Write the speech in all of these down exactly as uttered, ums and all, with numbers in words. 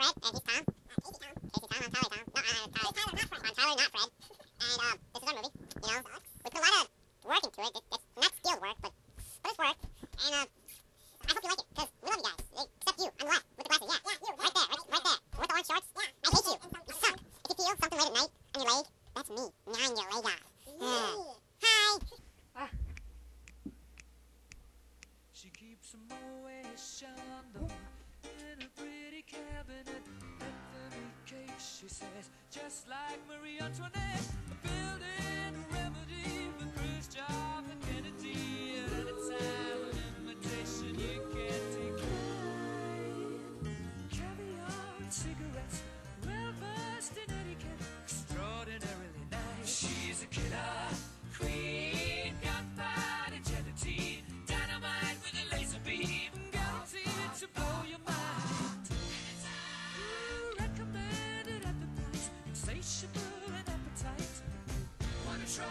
Notfred, and he's Tom. Uh, Casey Tom. Casey Tom, I'm Tyler Tom. No, uh, Tyler, Tyler Notfred. I'm Tyler Notfred. And um, this is our movie, you know. We put a lot of work into it. It it's not skilled work, but, but it's work. And uh, I hope you like it, because we love you guys. Except you, on the left, with the glasses. Yeah, yeah, you. Right there, right, right there. With the orange shorts. Yeah. I hate you. You suck. If you feel something late at night on your leg, that's me. Gnawing your leg off. Uh, hi. Ah. She keeps a Moet Chandon in a pretty cabinet. Bethany cake, she says, just like Marie Antoinette. Building a remedy for Khrushchev and Kennedy. At a time of invitation you can't decline. Caviar and cigarettes, well versed in etiquette, extraordinarily nice. She's a killer queen, gunpowder gelatine, dynamite with a laser beam, guaranteed to blow your mind. Ooh, recommended at the price, insatiable and appetite. Wanna try?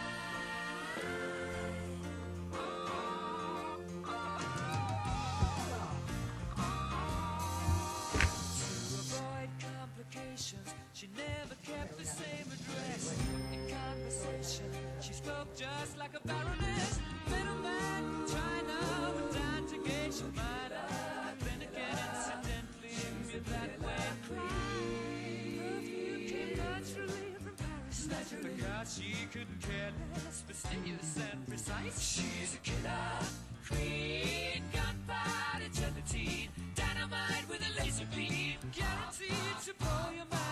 To avoid complications, she never kept the same address. In conversation, she spoke just like a baroness. Middleman from China would dine to gauge your mind. Then again, incidentally, you're that way clean. Perfume came naturally from Paris. Because she couldn't care less, fastidious and precise. She's a killer queen, gunpowder gelatine, dynamite with a laser beam, guaranteed to blow your mind.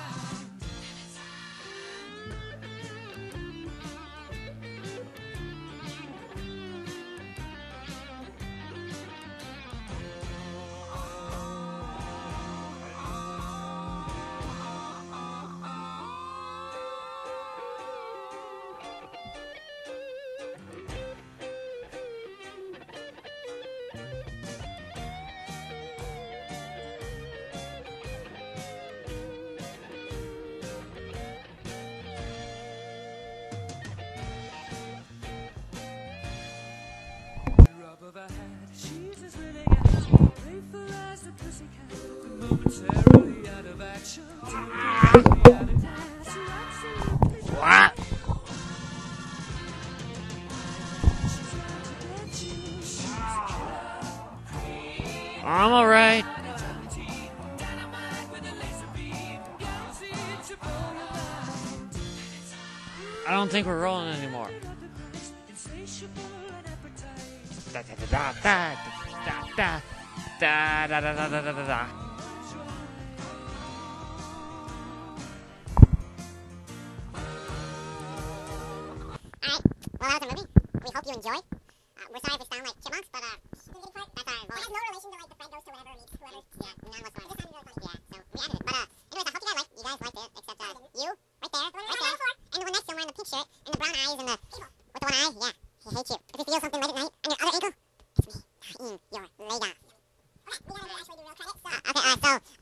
Of her hand, she's as willing as playful as the pussycat, momentarily out of action, temporarily out of class. Absolutely What? I'm alright. I don't think we're rolling anymore. Da da da da da da da da da da da da da da. Alright, well that was a movie. We hope you enjoyed. Uh, we're sorry if we sound like chipmunks, but uh, that's our voice. It has no relation to like the Fred goes to whatever meets whoever. Yeah, none whatsoever. This sounded really funny. Yeah, so we added it. But uh, anyways, I hope you guys liked. You guys liked it, except uh, you right there, right there, and the one next to him wearing the pink shirt and the brown eyes and the with the one eye. Yeah, he hates you. If you feel something late at night on your other ankle, it's me. Gnawing your leg off. Okay, we gotta actually do real credits. So. Uh, okay, uh, so.